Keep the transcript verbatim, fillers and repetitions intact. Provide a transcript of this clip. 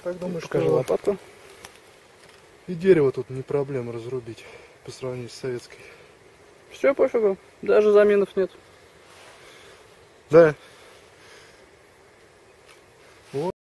Как думаешь, Покажи что лопатку. и дерево тут не проблема разрубить по сравнению с советской? Все пофигу, даже заминов нет. Да.